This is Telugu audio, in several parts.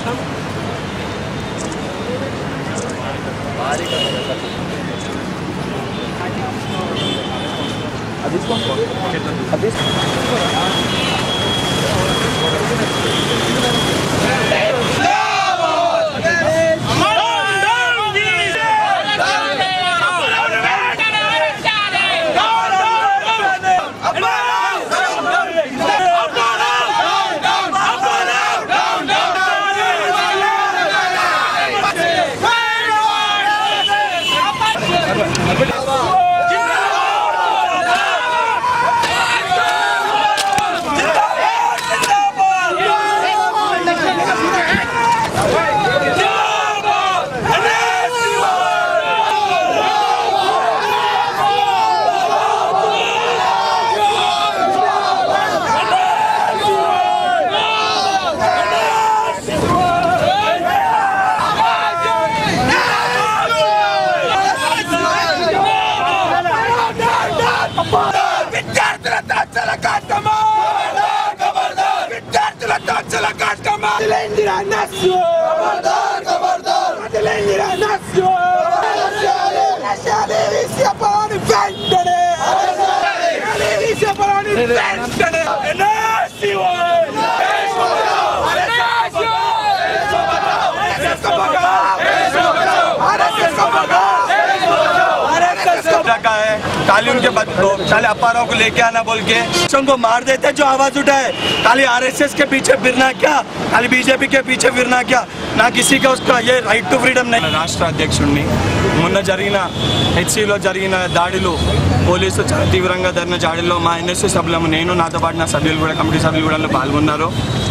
खाली उनके खाली अप्पाराव को लेके आना बोल के को मार देते जो आवाज उठाए। खाली आरएसएस के पीछे फिरना क्या, खाली बीजेपी के पीछे फिरना क्या, ना किसी का उसका ये राइट टू फ्रीडम नहीं। राष्ट्र అధ్యక్షుడిని మొన్న జరిగిన హెచ్సిలో జరిగిన దాడిలో పోలీసు చాలా తీవ్రంగా జరిగిన దాడిలో మా ఎన్ఎస్యూ సభ్యులు నేను నాతో పాటు నా సభ్యులు కూడా కమిటీ సభ్యులు కూడా పాల్గొన్నారు।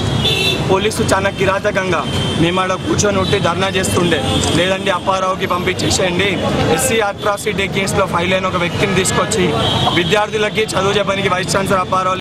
పోలీసు చాలా కిరాతకంగా మేము ఆడ కూర్చొని ఉంటే ధర్నా చేస్తుండే, లేదండి అప్పారావుకి పంపించేసేయండి, ఎస్సీ అట్రాసిటీ కేసులో ఫైల్ అయిన ఒక వ్యక్తిని తీసుకొచ్చి విద్యార్థులకి చదువు చెప్పడానికి వైస్ ఛాన్సలర్ అప్పారావు